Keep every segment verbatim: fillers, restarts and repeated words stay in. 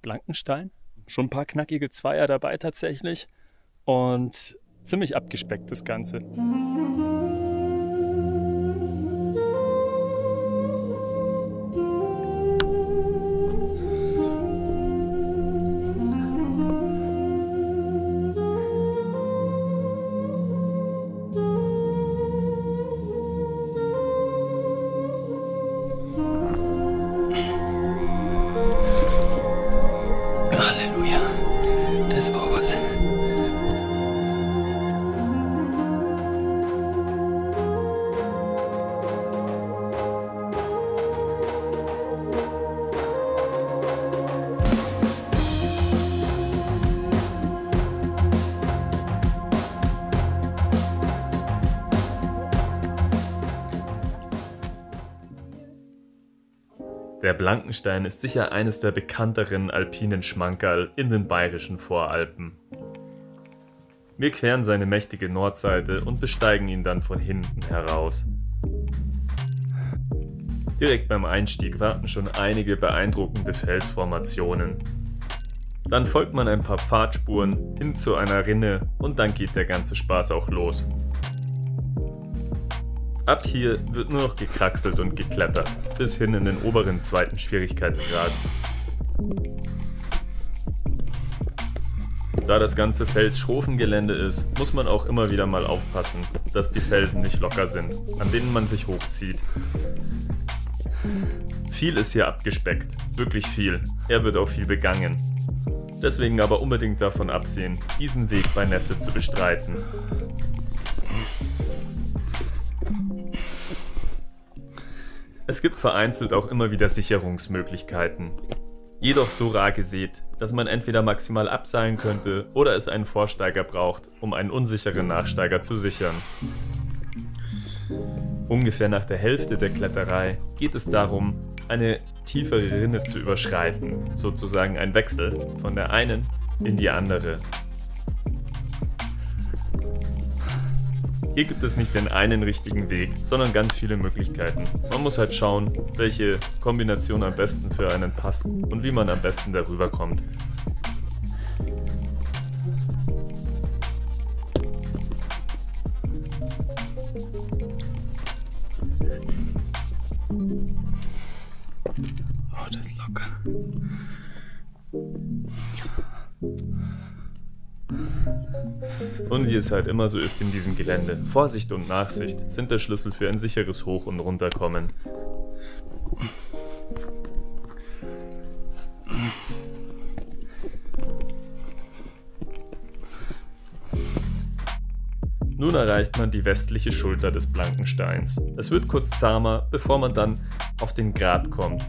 Blankenstein. Schon ein paar knackige Zweier dabei tatsächlich und ziemlich abgespeckt das Ganze. Halleluja, das war was. Der Blankenstein ist sicher eines der bekannteren alpinen Schmankerl in den bayerischen Voralpen. Wir queren seine mächtige Nordseite und besteigen ihn dann von hinten heraus. Direkt beim Einstieg warten schon einige beeindruckende Felsformationen. Dann folgt man ein paar Pfadspuren hin zu einer Rinne und dann geht der ganze Spaß auch los. Ab hier wird nur noch gekraxelt und geklettert, bis hin in den oberen zweiten Schwierigkeitsgrad. Da das ganze Fels-Schrofen-Gelände ist, muss man auch immer wieder mal aufpassen, dass die Felsen nicht locker sind, an denen man sich hochzieht. Viel ist hier abgespeckt, wirklich viel, er wird auch viel begangen. Deswegen aber unbedingt davon absehen, diesen Weg bei Nässe zu bestreiten. Es gibt vereinzelt auch immer wieder Sicherungsmöglichkeiten. Jedoch so rar gesät, dass man entweder maximal abseilen könnte oder es einen Vorsteiger braucht, um einen unsicheren Nachsteiger zu sichern. Ungefähr nach der Hälfte der Kletterei geht es darum, eine tiefere Rinne zu überschreiten, sozusagen ein Wechsel von der einen in die andere. Hier gibt es nicht den einen richtigen Weg, sondern ganz viele Möglichkeiten. Man muss halt schauen, welche Kombination am besten für einen passt und wie man am besten darüber kommt. Oh, das ist locker. Und wie es halt immer so ist in diesem Gelände, Vorsicht und Nachsicht sind der Schlüssel für ein sicheres Hoch- und Runterkommen. Nun erreicht man die westliche Schulter des Blankensteins. Es wird kurz zahmer, bevor man dann auf den Grat kommt.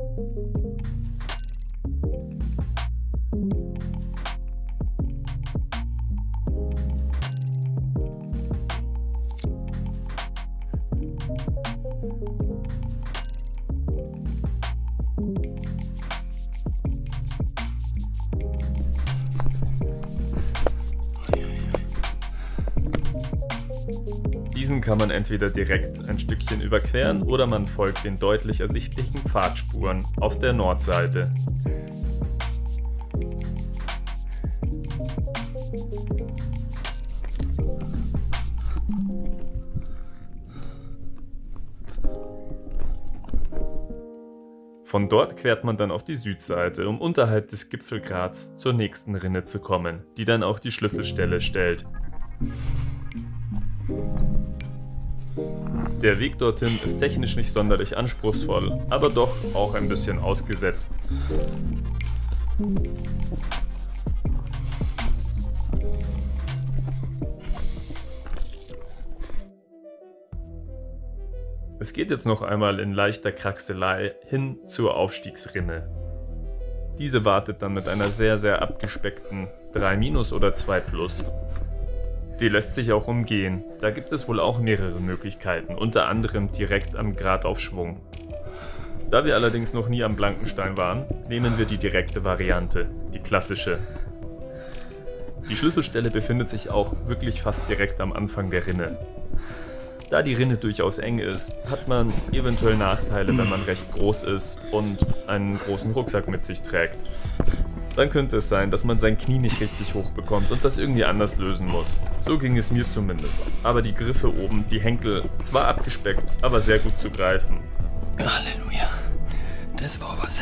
Diesen kann man entweder direkt ein Stückchen überqueren oder man folgt den deutlich ersichtlichen Pfadspuren auf der Nordseite. Von dort quert man dann auf die Südseite, um unterhalb des Gipfelgrats zur nächsten Rinne zu kommen, die dann auch die Schlüsselstelle stellt. Der Weg dorthin ist technisch nicht sonderlich anspruchsvoll, aber doch auch ein bisschen ausgesetzt. Es geht jetzt noch einmal in leichter Kraxelei hin zur Aufstiegsrinne. Diese wartet dann mit einer sehr sehr abgespeckten drei minus oder zwei plus. Die lässt sich auch umgehen, da gibt es wohl auch mehrere Möglichkeiten, unter anderem direkt am Gradaufschwung. Da wir allerdings noch nie am Blankenstein waren, nehmen wir die direkte Variante, die klassische. Die Schlüsselstelle befindet sich auch wirklich fast direkt am Anfang der Rinne. Da die Rinne durchaus eng ist, hat man eventuell Nachteile, wenn man recht groß ist und einen großen Rucksack mit sich trägt. dann könnte es sein, dass man sein Knie nicht richtig hochbekommt und das irgendwie anders lösen muss. So ging es mir zumindest. Aber die Griffe oben, die Henkel, zwar abgespeckt, aber sehr gut zu greifen. Halleluja. Das war was.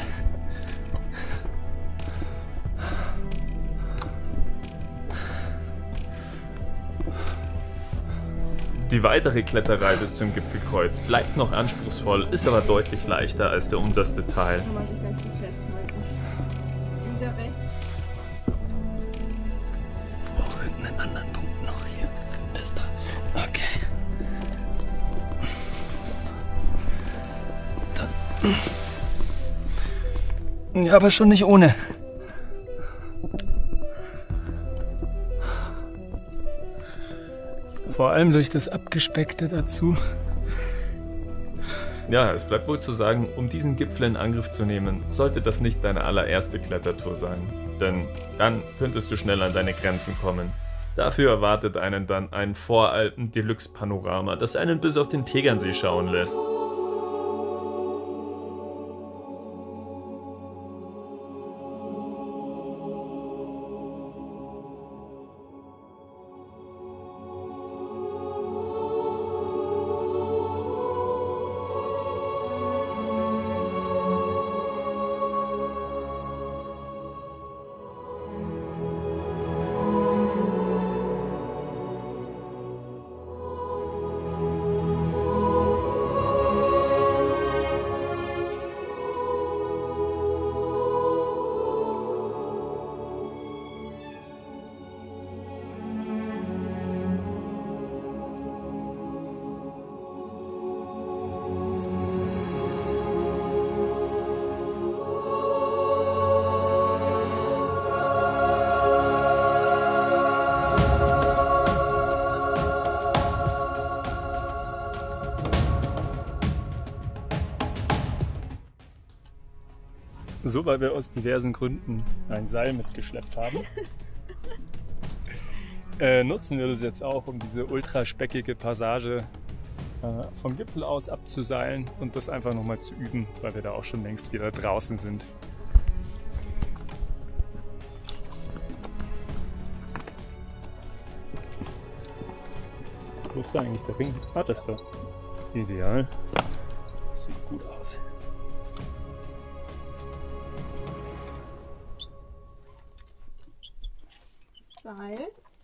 Die weitere Kletterei bis zum Gipfelkreuz bleibt noch anspruchsvoll, ist aber deutlich leichter als der unterste Teil. Kann man sich ganz gut festhalten. Wieder weg. Auch irgendeinen anderen Punkt noch hier. Das da. Okay. Dann. Ja, aber schon nicht ohne. Vor allem durch das Abgespeckte dazu. Ja, es bleibt wohl zu sagen, um diesen Gipfel in Angriff zu nehmen, sollte das nicht deine allererste Klettertour sein. Denn dann könntest du schnell an deine Grenzen kommen. Dafür erwartet einen dann ein Voralpen-Deluxe-Panorama, das einen bis auf den Tegernsee schauen lässt. So, weil wir aus diversen Gründen ein Seil mitgeschleppt haben, äh, nutzen wir das jetzt auch, um diese ultraspeckige Passage äh, vom Gipfel aus abzuseilen und das einfach nochmal zu üben, weil wir da auch schon längst wieder draußen sind. Wo ist da eigentlich der Ring? Ah, das da. Ideal. Sieht gut aus. Seil.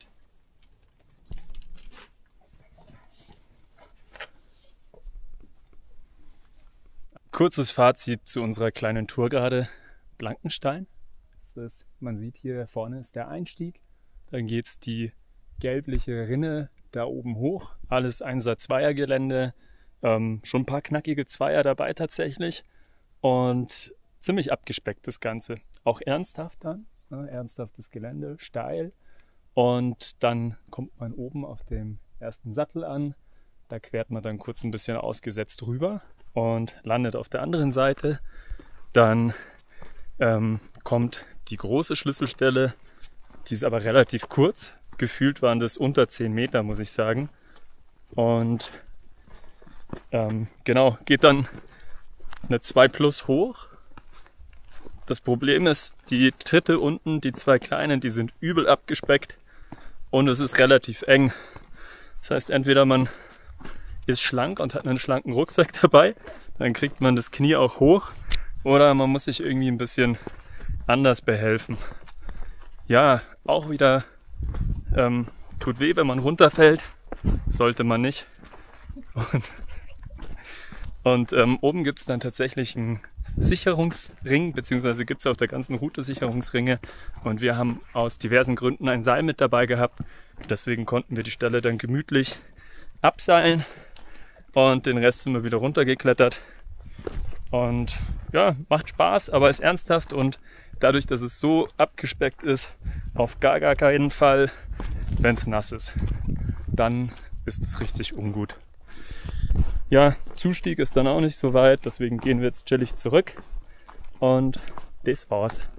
Kurzes Fazit zu unserer kleinen Tour gerade. Blankenstein. Das ist, man sieht hier vorne ist der Einstieg. Dann geht es die gelbliche Rinne da oben hoch. Alles Einser-Zweier-Gelände. Ähm, schon ein paar knackige Zweier dabei tatsächlich. Und ziemlich abgespeckt das Ganze. Auch ernsthaft dann. Ne? Ernsthaftes Gelände, steil. Und dann kommt man oben auf dem ersten Sattel an. Da quert man dann kurz ein bisschen ausgesetzt rüber und landet auf der anderen Seite. Dann ähm, kommt die große Schlüsselstelle. Die ist aber relativ kurz. Gefühlt waren das unter zehn Meter, muss ich sagen. Und ähm, genau, geht dann eine zwei plus hoch. Das Problem ist, die Tritte unten, die zwei kleinen, die sind übel abgespeckt und es ist relativ eng. Das heißt, entweder man ist schlank und hat einen schlanken Rucksack dabei, dann kriegt man das Knie auch hoch, oder man muss sich irgendwie ein bisschen anders behelfen. Ja, auch wieder ähm, tut weh, wenn man runterfällt, sollte man nicht. Und, und ähm, oben gibt es dann tatsächlich einen Sicherungsring, beziehungsweise gibt es auf der ganzen Route Sicherungsringe, und wir haben aus diversen Gründen ein Seil mit dabei gehabt. Deswegen konnten wir die Stelle dann gemütlich abseilen und den Rest sind wir wieder runtergeklettert. Und ja, macht Spaß, aber ist ernsthaft, und dadurch, dass es so abgespeckt ist, auf gar, gar keinen Fall, wenn es nass ist. Dann ist es richtig ungut. Ja, Zustieg ist dann auch nicht so weit, deswegen gehen wir jetzt chillig zurück und das war's.